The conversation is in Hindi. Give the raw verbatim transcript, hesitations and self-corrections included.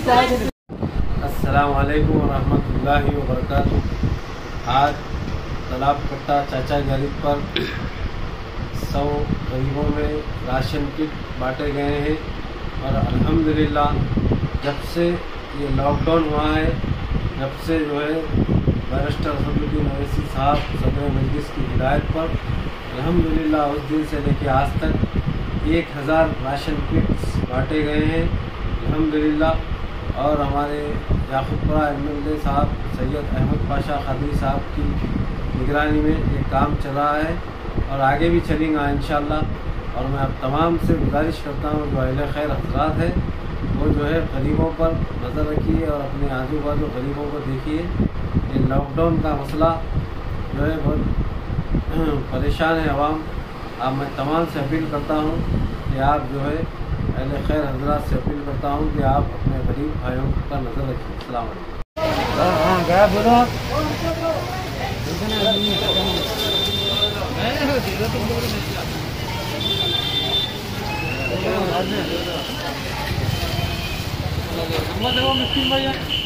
अस्सलाम वालेकुम रहमतुल्लाहि व बरकातुहू। आज तालाब कट्टा चाचा गरीब पर सौ गरीबों में राशन किट बांटे गए हैं और अल्हम्दुलिल्लाह जब से ये लॉकडाउन हुआ है, जब से जो है बैरिस्टर असदुद्दीन ओवैसी साहब सदर मजलिस की हिदायत पर अल्हम्दुलिल्लाह उस दिन से लेकर आज तक एक हज़ार राशन किट्स बांटे गए हैं अल्हम्दुलिल्लाह। और हमारे याकूबपुरा एम एल ए साहब सैयद अहमद पाशा खादरी साहब की निगरानी में ये काम चल रहा है और आगे भी चलेगा इंशाअल्लाह। और मैं अब तमाम से गुजारिश करता हूँ जो अहले खैर हज़रात है वो जो है गरीबों पर नज़र रखिए और अपने आजू बाजू गरीबों को देखिए। ये लॉकडाउन का मसला जो है बहुत परेशान है आवाम। अब मैं तमाम से अपील करता हूँ कि आप जो है अहले खैर हज़रात से अपील करता हूँ कि आप अपने गरीब भाइयों पर नज़र रखिए। अस्सलाम वालेकुम।